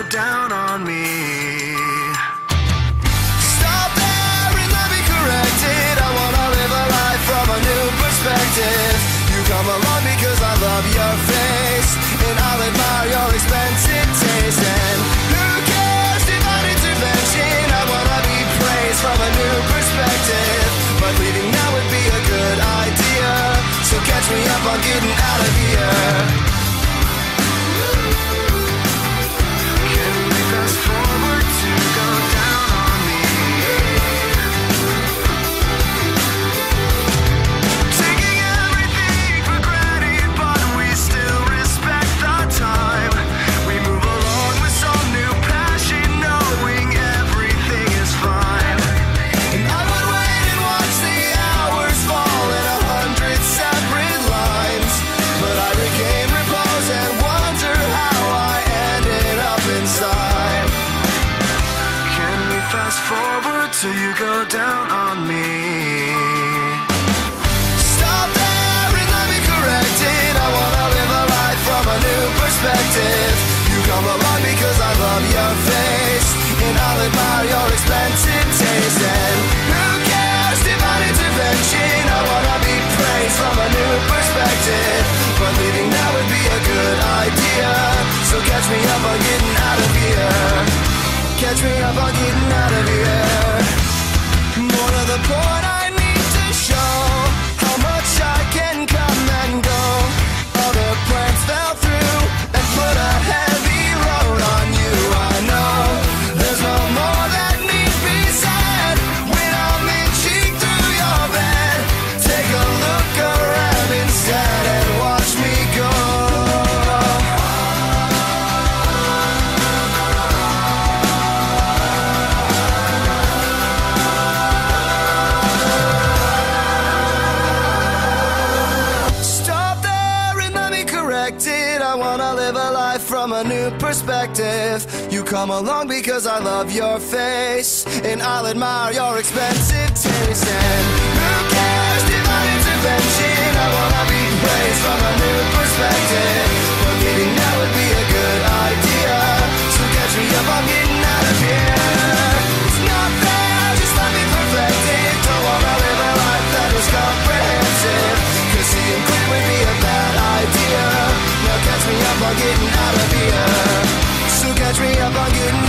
go down on me. Stop there and let me correct it. I wanna live a life from a new perspective. You come along because I love your face, and I'll admire your expensive taste. And who cares, divine intervention? I wanna be praised from a new perspective, but leaving now would be a good idea. So catch me up on getting out of here. Can we fast forward to go down on me? Taking everything for granted, but we still respect the time. We move along with some new passion, knowing everything is fine. And I would wait and watch the hours fall in 100 separate lines, but I regain repose and wonder how I ended up inside. Can we fast forward till you go down on me? Stop there and let me correct it. I wanna live a life from a new perspective. You come along because I love your face, and I'll admire your expensive taste. And who cares, divine intervention? I wanna be praised from a new perspective, but leaving now would be a good idea. So catch me up on getting out of here. Catch me up on getting out of here. More to the point, I need to show how much I can come and go. Other plans fell through and put a heavy load on you. I know there's no more that needs be said when I'm inching through your bed. Take a look around instead and watch me go. Stop there and let me correct it. I wanna live a life from a new perspective. You come along because I love your face, and I'll admire your expensive taste. And who cares, divine intervention? I wanna be praised from a new perspective, but leaving now would be a good idea. So catch me up, I'm getting out of here. It's not fair, just let me perfect it. Don't wanna live a life that is comprehensive, 'cause seeing clear would be a bad idea. Now catch me up on getting out of here. So catch me up on getting